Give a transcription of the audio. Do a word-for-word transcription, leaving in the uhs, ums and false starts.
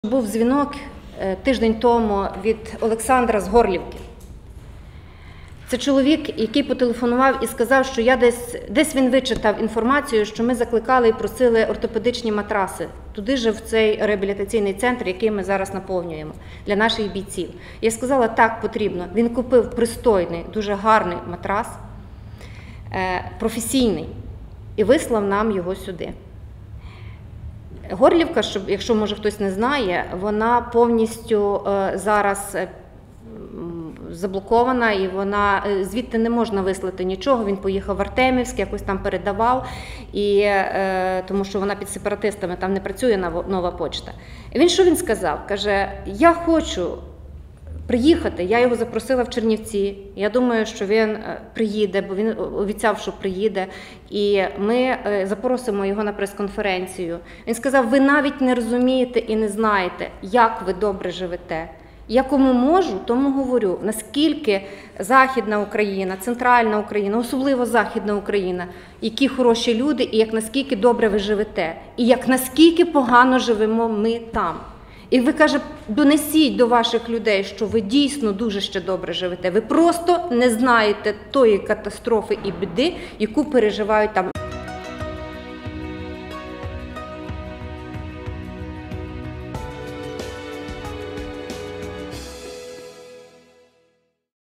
Був дзвінок тиждень тому від Олександра з Горлівки. Це чоловік, який потелефонував і сказав, що я десь, десь він вичитав інформацію, що ми закликали і просили ортопедичні матраси туди же, в цей реабілітаційний центр, який ми зараз наповнюємо для наших бійців. Я сказала, так, потрібно. Він купив пристойний, дуже гарний матрас, професійний, і вислав нам його сюди. Горлівка, щоб, якщо, може, хтось не знає, вона повністю е, зараз е, заблокована, і вона, е, звідти не можна вислати нічого. Він поїхав в Артемівськ, якось там передавав, і, е, тому що вона під сепаратистами, там не працює нова почта. І він що він сказав? Каже, я хочу приїхати, я його запросила в Чернівці, я думаю, що він приїде, бо він обіцяв, що приїде, і ми запросимо його на прес-конференцію. Він сказав, ви навіть не розумієте і не знаєте, як ви добре живете. Я кому можу, тому говорю, наскільки Західна Україна, Центральна Україна, особливо Західна Україна, які хороші люди, і як наскільки добре ви живете, і як наскільки погано живемо ми там. І ви, каже, донесіть до ваших людей, що ви дійсно дуже ще добре живете. Ви просто не знаєте тої катастрофи і біди, яку переживають там.